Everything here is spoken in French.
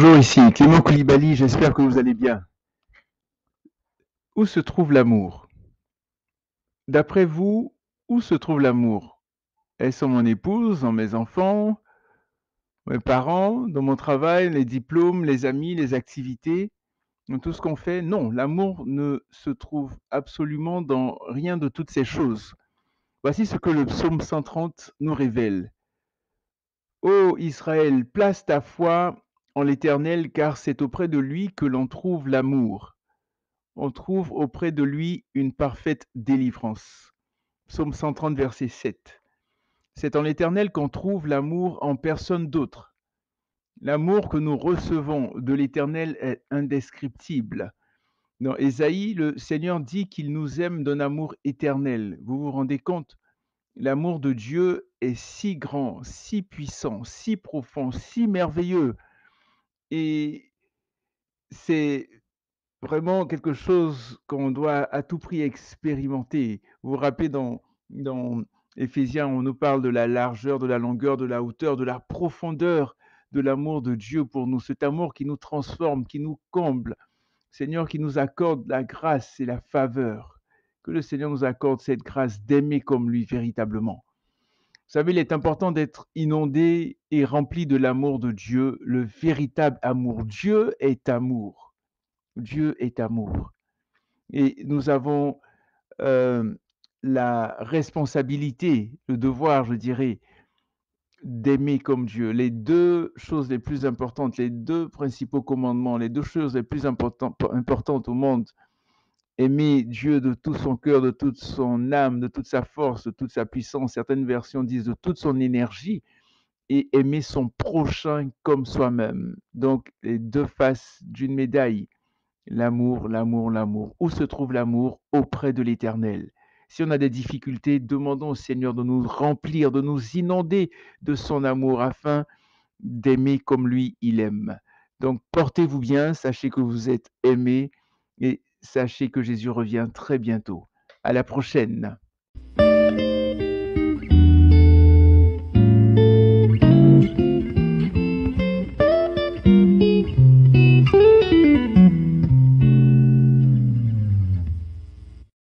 Bonjour, ici Clément Koulibaly, j'espère que vous allez bien. Où se trouve l'amour? D'après vous, où se trouve l'amour? Est-ce en mon épouse, en mes enfants, mes parents, dans mon travail, les diplômes, les amis, les activités, dans tout ce qu'on fait? Non, l'amour ne se trouve absolument dans rien de toutes ces choses. Voici ce que le psaume 130 nous révèle. Ô Israël, place ta foi en l'Éternel, car c'est auprès de lui que l'on trouve l'amour. On trouve auprès de lui une parfaite délivrance. Psaume 130, verset 7. C'est en l'Éternel qu'on trouve l'amour en personne d'autre. L'amour que nous recevons de l'Éternel est indescriptible. Dans Ésaïe, le Seigneur dit qu'il nous aime d'un amour éternel. Vous vous rendez compte? L'amour de Dieu est si grand, si puissant, si profond, si merveilleux. Et c'est vraiment quelque chose qu'on doit à tout prix expérimenter. Vous vous rappelez dans Éphésiens, on nous parle de la largeur, de la longueur, de la hauteur, de la profondeur de l'amour de Dieu pour nous, cet amour qui nous transforme, qui nous comble. Seigneur, qui nous accorde la grâce et la faveur. Que le Seigneur nous accorde cette grâce d'aimer comme lui véritablement. Vous savez, il est important d'être inondé et rempli de l'amour de Dieu, le véritable amour. Dieu est amour. Dieu est amour. Et nous avons la responsabilité, le devoir, je dirais, d'aimer comme Dieu. Les deux choses les plus importantes, les deux principaux commandements, les deux choses les plus importantes au monde, aimer Dieu de tout son cœur, de toute son âme, de toute sa force, de toute sa puissance. Certaines versions disent de toute son énergie et aimer son prochain comme soi-même. Donc, les deux faces d'une médaille. L'amour, l'amour, l'amour. Où se trouve l'amour? Auprès de l'Éternel. Si on a des difficultés, demandons au Seigneur de nous remplir, de nous inonder de son amour afin d'aimer comme lui, il aime. Donc, portez-vous bien, sachez que vous êtes aimés et sachez que Jésus revient très bientôt. À la prochaine.